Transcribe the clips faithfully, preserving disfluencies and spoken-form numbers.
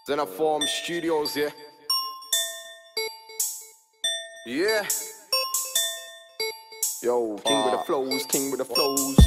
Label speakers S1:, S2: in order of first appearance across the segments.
S1: Xenoform Studios, yeah. Yeah. Yo, king with the flows, king with the flows.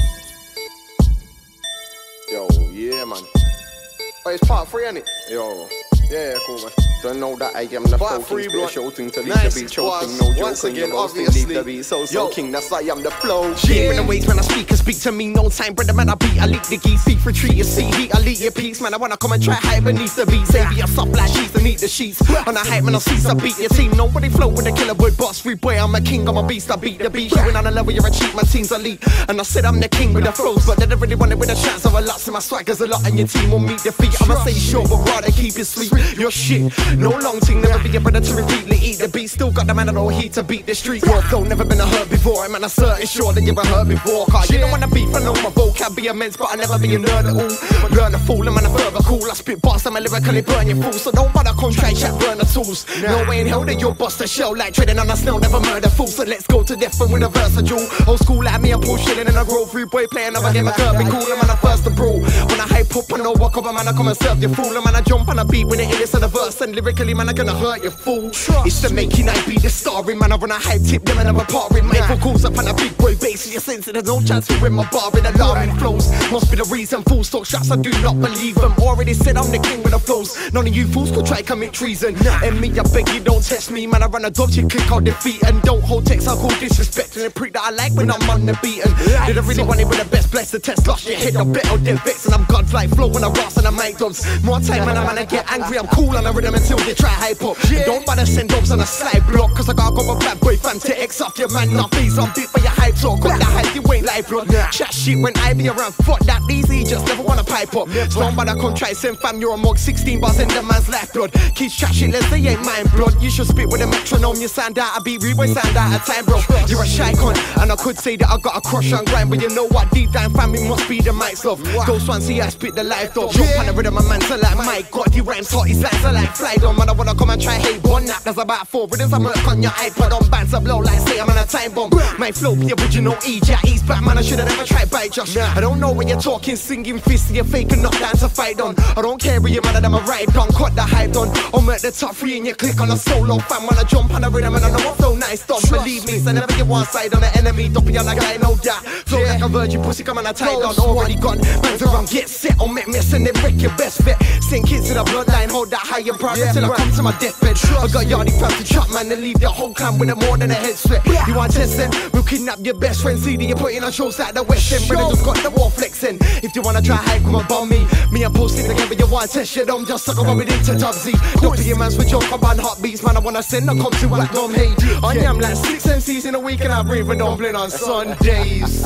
S1: Yo, yeah, man. Oh, it's part three, ain't it? Yo. Yeah, cool, man. Don't know that I am the flow king, spit a show thing to leave
S2: nice
S1: the beat choking. No joking,
S2: once again,
S1: the roasting,
S2: obviously.
S1: leave the beat so, so
S2: Yo.
S1: king, that's why I'm the flow.
S3: Yeah, when the waves when I speak and speak to me, no time, brother man, I beat, I leak the geese, see for tree, you see heat, I leak your peace, man, I wanna come and try hide beneath the beat, say be a soft like sheets and eat the sheets, on a hype, man, I see some beat your team, nobody flow with a killer boy, boss free boy, I'm a king, I'm a beast, I beat the beat, you win on a level, you're a cheat, my team's elite, and I said I'm the king with the flows, but they don't really want it with the shots of a lot, so my swagger's a lot, and your team will meet defeat, I'ma say short, but rather keep it sweet, your shit, no long thing, never be a brother to repeatedly eat the beat, still got the man, I know heat to beat the street, your flow never been a hurt before, man, I'm certain sure that you've heard before, cause you don't wanna beef, I know my vocab be immense, but I never be a nerd at all, learn a fool, and man, I'm further cool, I spit bars, I'm a lyrically burn your fool, so don't bother come try and chat, burn the tools, no way in hell that you'll bust a shell, like treading on the snow, never murder fool, so let's go to death and win a versatile, old school like me, I'm pull shit in a grow, free boy, play another game, I can't be cool, man, I'm first to brew, when I hype up, I know walk up, man, I come and serve your fool, and man, I jump on a beat when it is in the verse, and lyrically, man, I'm gonna hurt your fool, it's the making I be the starring, man, I run a hype tip, them and I'm a parring, my vocals up on a big boy bass, you're sense there's no chance to win my bar in alarming flows, must be the reason, full stock shots, I do not believe them, already said I'm the king with the flows, none of you fools could try commit treason, and me, I beg you don't test me, man, I run a dodgy kick, I'll defeat, and don't hold text, I'll call disrespect, and a prick that I like when I'm on the beat, and did I really want it with the best, bless the test, lost your head, I'm better than vex, and I'm God's like flow when I rust and I make dubs, more time, man, I'm gonna get angry, I'm cool on the rhythm until they try hype up, don't bother send dubs on a slide block, cause I gotta go a bad boy fam to X off your man, not face on beat for your hype talk, got that hype, you ain't live blood, chat shit when I be around, fuck that easy, just never wanna pipe up, don't bother come try send fam, you're a mug, sixteen bars in the man's life blood, kids chat shit, let's say ain't mine blood, you should spit with a metronome, you sound out, I beat reboy sound out of time bro, you're a shy cunt, and I could say that I got a crush on grind, but you know what, deep down fam, it must be the mic's love, Ghost one, see I spit the life though, jump on the rhythm, my man's like, my god, he rhymes hot, his lines are like fly on, man, I wanna come and try hate one nap, there's about four rhythms, I'm work on your iPod, on bands, I blow like say I'm on a time bomb, my flow, the original E-Jack, East back, man, I should've never tried bite Josh, I don't know when you're talking, singing fist, you're faking, not down to fight on, I don't care where you man, I'm a ride on, cut the hype on, I'm at the top three and you click on a solo fam, when I jump on the rhythm and I know I flow nice, don't believe me, so never get one side on the enemy, don't be on a guy, know that, flow like a virgin pussy, come on a tight on, already gone, man's around, get set, on make mess and then break your best bet, sink into the bloodline, hold that high and proud until I come to my deathbed, I got yardy fam to chop man, and leave the whole clan with a more than a head sweat, you want test them, we'll kidnap your best friend, C D, you're putting on shows like the West End, brother just got the wall flexing, if you wanna try hide, come and bomb me, me and posting together, you want test your dumb, just suck up with it to Tubbsy, don't be a man switch on, come on hot beats, man, I wanna send a come to like dumb hate, I am like six M Cs in a week and I bring for dumpling on Sundays,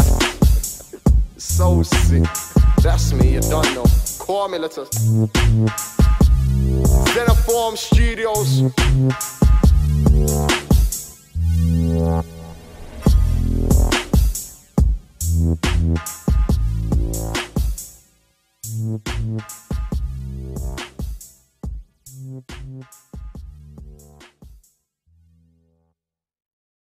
S1: So sick. That's me, you don't know. Call me, let us. Xenoform Studios.
S4: Mm-hmm.